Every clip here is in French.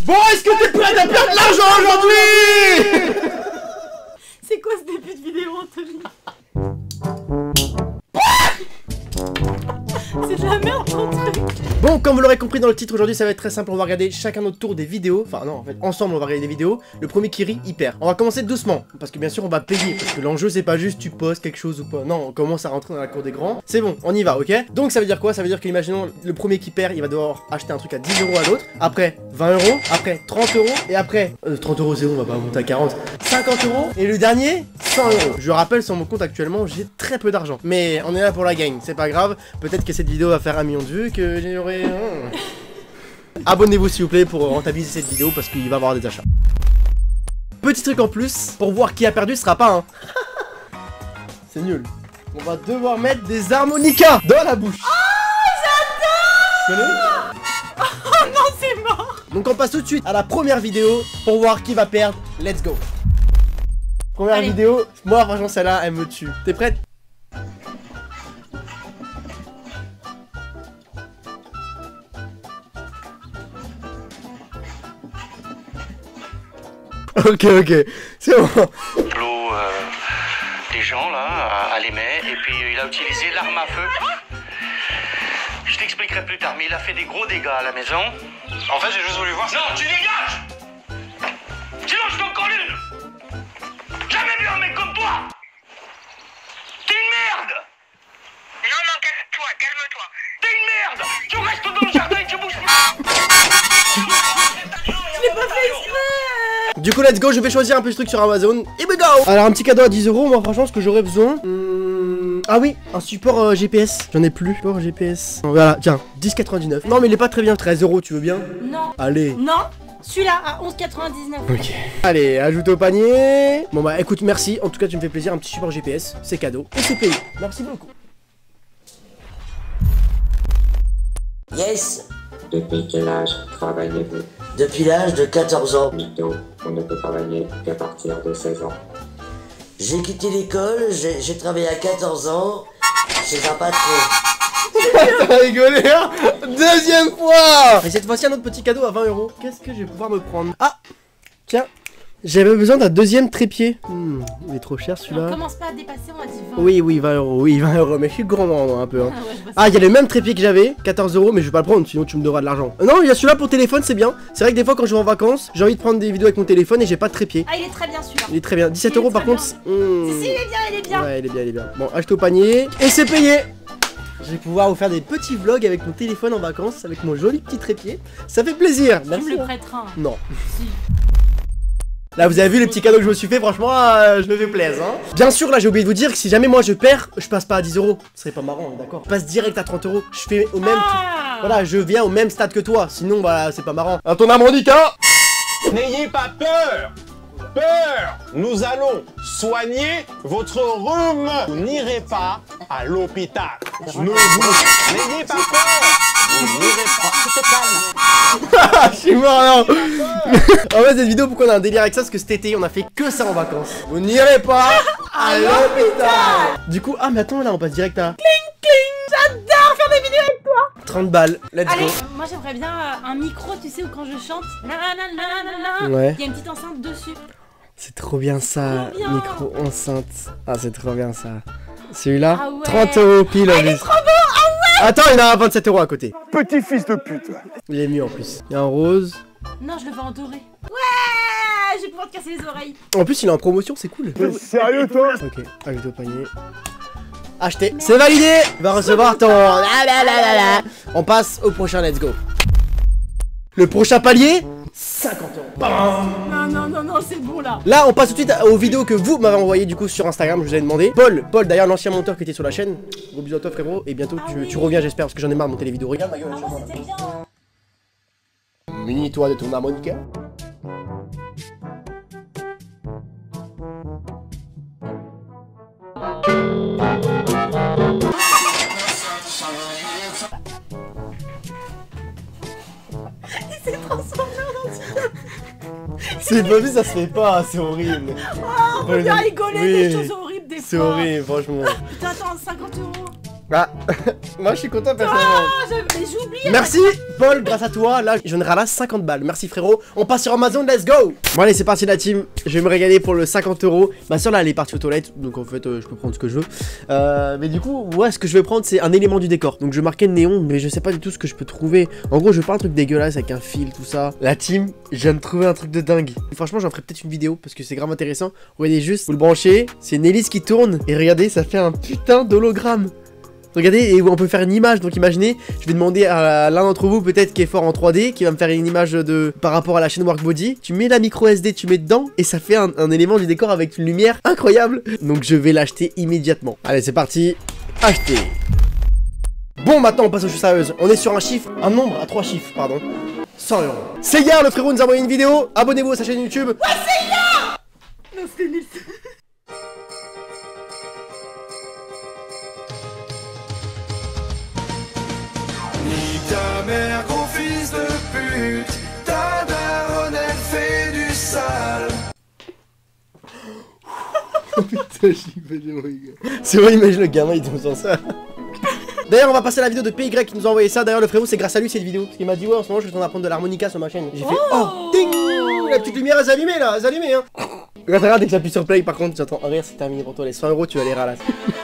Bon, est-ce que t'es prêt à perdre de l'argent aujourd'hui? C'est quoi ce début de vidéo, Anthony? C'est de la merde ton truc. Bon, comme vous l'aurez compris dans le titre, aujourd'hui ça va être très simple, on va regarder chacun notre tour des vidéos. Enfin non, en fait, ensemble on va regarder des vidéos. Le premier qui rit, il perd. On va commencer doucement, parce que bien sûr on va payer. Parce que l'enjeu c'est pas juste tu postes quelque chose ou pas. Non, on commence à rentrer dans la cour des grands. C'est bon, on y va, ok? Donc ça veut dire quoi? Ça veut dire que imaginons le premier qui perd, il va devoir acheter un truc à 10 € à l'autre. Après 20 €, après 30 €, et après 30 € c'est bon, on va pas monter à 40. 50 €, et le dernier 100 €. Je rappelle, sur mon compte actuellement j'ai très peu d'argent. Mais on est là pour la gagne, c'est pas grave. Peut-être que cette vidéo va faire 1 million de vues, que j'aurai... Abonnez-vous s'il vous plaît pour rentabiliser cette vidéo parce qu'il va y avoir des achats. Petit truc en plus, pour voir qui a perdu, ce sera pas un. C'est nul. On va devoir mettre des harmonicas dans la bouche. Oh, j'adore! Oh non, c'est mort. Donc on passe tout de suite à la première vidéo pour voir qui va perdre. Let's go. Première vidéo, moi franchement celle-là elle me tue. T'es prête? Ok, c'est bon. Flo, des gens là, à l'aimer, et puis il a utilisé l'arme à feu. Je t'expliquerai plus tard, mais il a fait des gros dégâts à la maison. En fait, j'ai juste voulu voir. Non, tu dégages! Sinon, je t'en colle une! Jamais vu un mec comme toi! T'es une merde! Non, calme-toi, calme-toi. T'es une merde! Tu restes dans le jardin et tu bouges pas! Je l'ai pas fait exprès. Du coup let's go, je vais choisir un peu de trucs sur Amazon. Et we go. Alors un petit cadeau à 10 €, moi franchement ce que j'aurais besoin. Ah oui, un support GPS. J'en ai plus. Support GPS. Voilà, tiens, 10,99. Non mais il est pas très bien. 13 € tu veux bien? Non. Allez. Non. Celui-là à 11,99. Ok. Allez, ajoute au panier. Bon bah écoute, merci. En tout cas tu me fais plaisir, un petit support GPS. C'est cadeau. Et c'est payé. Merci beaucoup. Yes. Depuis quel âge travaillez-vous? Depuis l'âge de 14 ans. Mytho, on ne peut travailler qu'à partir de 16 ans. J'ai quitté l'école, j'ai travaillé à 14 ans chez un patron. T'as rigolé hein? Deuxième fois. Et cette fois-ci un autre petit cadeau à 20 €. Qu'est-ce que je vais pouvoir me prendre? Ah, tiens, j'avais besoin d'un deuxième trépied. Il est trop cher On celui-là. commence pas à dépasser, on a dit 20. Oui, 20 €, oui, 20 €, mais je suis gourmand moi, un peu. Hein. Ah, ouais, je vois ça. Ah, il y a le même trépied que j'avais, 14 €, mais je vais pas le prendre, sinon tu me devras de l'argent. Non, il y a celui-là pour téléphone, c'est bien. C'est vrai que des fois, quand je vais en vacances, j'ai envie de prendre des vidéos avec mon téléphone et j'ai pas de trépied. Ah, il est très bien celui-là. Il est très bien. 17 Il est € par très contre. Si, il est bien, il est bien. Ouais, il est bien. Bon, achetez au panier. Et c'est payé. Je vais pouvoir vous faire des petits vlogs avec mon téléphone en vacances, avec mon joli petit trépied. Ça fait plaisir. Tu Merci. me le prêteras. Non. Si. Là vous avez vu les petits cadeaux que je me suis fait, franchement je me fais plaisir hein. Bien sûr là j'ai oublié de vous dire que si jamais moi je perds, je passe pas à 10 €. Ce serait pas marrant, d'accord. Je passe direct à 30 €. Je fais au même voilà, je viens au même stade que toi. Sinon bah c'est pas marrant. À ton harmonica. N'ayez pas peur. Nous allons soigner votre rhume. Vous n'irez pas à l'hôpital. N'ayez pas peur. Vous n'irez pas. Je suis mort non. En fait cette vidéo pourquoi on a un délire avec ça, parce que cet été on a fait que ça en vacances. Vous n'irez pas à l'hôpital. Du coup, ah mais attends là on passe direct à J'adore faire des vidéos avec toi. 30 balles, let's Allez, go. moi j'aimerais bien un micro, tu sais, où quand je chante, Ouais. il y a une petite enceinte dessus. C'est trop bien ça, trop bien. micro enceinte. Ah c'est trop bien ça. Celui-là, Ah ouais. 30 € pile. Ah, il est trop beau. Ah ouais. Attends, il a 27 € à côté. Petit fils de pute. Il est mieux en plus. Il y a un rose. Non, je le veux en doré. Ouais, je vais pouvoir te casser les oreilles. En plus, il est en promotion, c'est cool. Sérieux toi? Ok, ajoute au panier. Acheté. C'est validé. Il va recevoir ton... On passe au prochain, let's go. Le prochain palier, 50 €. Bam. Non, c'est bon là. Là, on passe tout de suite aux vidéos que vous m'avez envoyées du coup sur Instagram, je vous avais demandé. Paul d'ailleurs, l'ancien monteur qui était sur la chaîne. Gros bisous à toi frérot. Et bientôt tu reviens, j'espère, parce que j'en ai marre de monter les vidéos. Regarde ma gueule. Ah, moi c'était bien. Munis-toi de ton harmonica. Il s'est transformé en entier. C'est pas vu, ça se fait pas, c'est horrible. Oh, on peut bien rigoler des choses horribles des fois. C'est horrible, franchement. Putain, attends, 50 €. Bah, moi je suis content personnellement. Ah, mais j'oublie. Merci Paul, grâce à toi, là je ne ralasse 50 balles. Merci frérot, on passe sur Amazon, let's go. Bon allez c'est parti la team, je vais me régaler pour le 50 €. Ma soeur là elle est partie aux toilettes, donc en fait je peux prendre ce que je veux. Mais du coup, ouais, ce que je vais prendre c'est un élément du décor. Donc je marquais néon, mais je sais pas du tout ce que je peux trouver. En gros je veux pas un truc dégueulasse avec un fil, tout ça. La team, je viens de trouver un truc de dingue. Et franchement j'en ferai peut-être une vidéo parce que c'est grave intéressant. Regardez juste, vous le branchez, c'est une hélice qui tourne. Et regardez, ça fait un putain d'hologramme. Regardez, et on peut faire une image, donc imaginez, je vais demander à l'un d'entre vous peut-être qui est fort en 3D, qui va me faire une image de par rapport à la chaîne Workbody. Tu mets la micro SD, tu mets dedans, et ça fait un élément du décor avec une lumière incroyable. Donc je vais l'acheter immédiatement. Allez, c'est parti, acheter. Bon, maintenant on passe aux choses sérieuses. On est sur un nombre à 3 chiffres, pardon. 100 €. Seiya, le frérot nous a envoyé une vidéo, abonnez-vous à sa chaîne YouTube. Ouais, Seiya. Non, c'était nul. Ta mère, gros fils de pute, ta daronne, elle fait du sale. Putain, c'est vrai, imagine le gamin, il tombe sur ça. D'ailleurs, on va passer à la vidéo de PY qui nous a envoyé ça. D'ailleurs, le frérot, c'est grâce à lui cette vidéo. Parce qu'il m'a dit, ouais, en ce moment, je suis en train d'apprendre de l'harmonica sur ma chaîne. J'ai fait, oh, ding. La petite lumière, elle s'est allumée là, elle s'est allumée, hein. Regarde, dès que j'appuie sur play, par contre, j'entends un rire, c'est terminé pour toi. Les 100 €, tu vas les ralasser.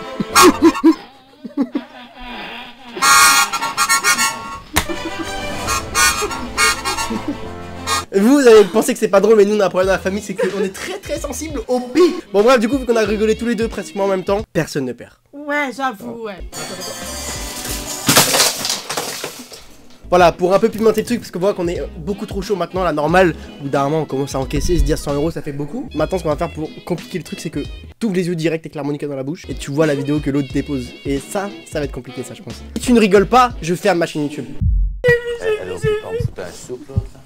Vous allez penser que c'est pas drôle, mais nous on a un problème dans la famille, c'est qu'on est très sensible au pi. Bon bref, du coup vu qu'on a rigolé tous les deux pratiquement en même temps, personne ne perd. Ouais, j'avoue, ouais. Voilà, pour un peu pimenter le truc, parce qu'on voit qu'on est beaucoup trop chaud maintenant, la normale, où d'un moment on commence à encaisser, se dire 100 € ça fait beaucoup. Maintenant ce qu'on va faire pour compliquer le truc, c'est que tu ouvres les yeux direct avec l'harmonica dans la bouche, et tu vois la vidéo que l'autre dépose. Et ça va être compliqué ça je pense. Si tu ne rigoles pas, je ferme ma chaîne YouTube. Alors, tu peux en foutre un soupe l'autre là?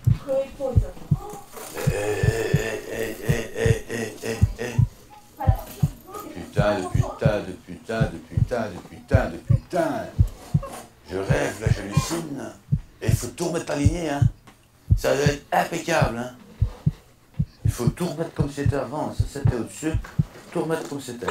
Putain. Je rêve, là, j'hallucine. Et il faut tout remettre aligné, hein. Ça doit être impeccable, hein. Il faut tout remettre comme c'était avant. Ça, c'était au-dessus. Tout remettre comme c'était.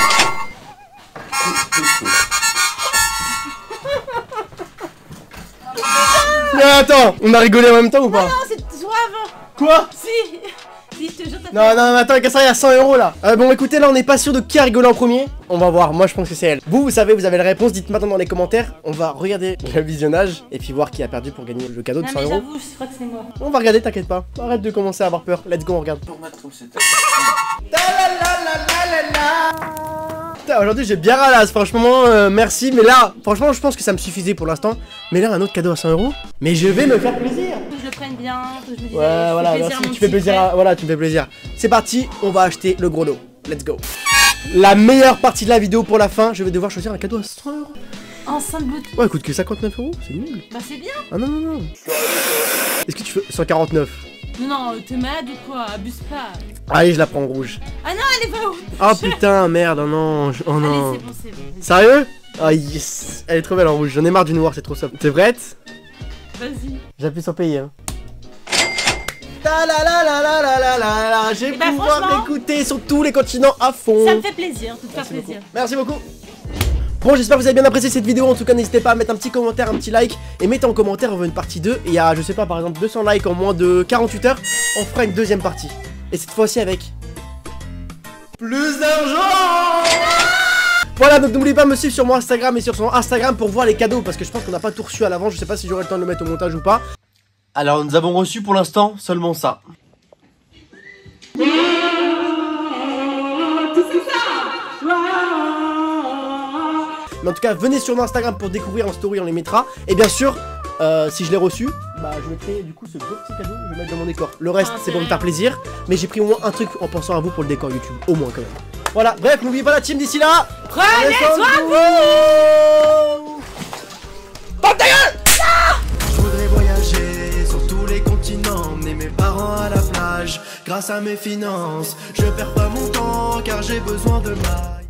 Mais attends, on a rigolé en même temps ou pas? Non, c'est toi avant. Quoi? Si, je te jure, t'as Non, mais attends, ça, il y a 100 € là. Bon, écoutez, là, on n'est pas sûr de qui a rigolé en premier. On va voir, moi je pense que c'est elle. Vous savez, vous avez la réponse, dites maintenant dans les commentaires. On va regarder le visionnage et puis voir qui a perdu pour gagner le cadeau de 100 €. Non, mais j'avoue, je crois que c'est moi. On va regarder, t'inquiète pas. Arrête de commencer à avoir peur. Let's go, on regarde. Tout remettre comme c'était. Putain, aujourd'hui j'ai bien ralasse, franchement, merci. Mais là, franchement, je pense que ça me suffisait pour l'instant. Mais là, un autre cadeau à 100 €. Mais je vais me faire plaisir. Faut que je le prenne bien, faut que je me dise. Ouais, voilà, merci, tu fais plaisir. Voilà, tu me fais plaisir. C'est parti, on va acheter le gros lot. Let's go. La meilleure partie de la vidéo pour la fin, je vais devoir choisir un cadeau à 100 €. Enceinte Bluetooth. Ouais, coûte que 59 €, c'est nul. Bah, c'est bien. Ah non. Est-ce que tu veux 149? Non, t'es malade ou quoi? Abuse pas. Allez, je la prends en rouge. Ah non, elle est pas où? Oh putain, merde, oh non. Oh non. Allez, c'est bon. Sérieux? Ah yes, elle est trop belle en rouge. J'en ai marre du noir, c'est trop soft. T'es prête? Vas-y. J'appuie sur payer. Hein. Je vais pouvoir m'écouter sur tous les continents à fond. Ça me fait plaisir de te faire plaisir. Merci beaucoup. Bon, j'espère que vous avez bien apprécié cette vidéo. En tout cas, n'hésitez pas à mettre un petit commentaire, un petit like. Et mettez en commentaire, on veut une partie 2. Et il y a, je sais pas, par exemple 200 likes en moins de 48 heures. On fera une deuxième partie. Et cette fois-ci avec plus d'argent. Voilà, donc n'oubliez pas de me suivre sur mon Instagram et sur son Instagram pour voir les cadeaux. Parce que je pense qu'on n'a pas tout reçu à l'avant. Je sais pas si j'aurai le temps de le mettre au montage ou pas. Alors, nous avons reçu pour l'instant seulement ça. Mais en tout cas, venez sur mon Instagram pour découvrir en story, on les mettra. Et bien sûr, si je l'ai reçu, bah je mettrai du coup ce beau petit cadeau, je vais le mettre dans mon décor. Le reste, c'est pour me faire plaisir. Mais j'ai pris au moins un truc en pensant à vous pour le décor YouTube. Au moins quand même. Voilà, bref, n'oubliez pas la team d'ici là. Prenez soin de vous. Porte ta gueule. Je voudrais voyager sur tous les continents, emmener mes parents à la plage. Grâce à mes finances, je perds pas mon temps car j'ai besoin de mailles.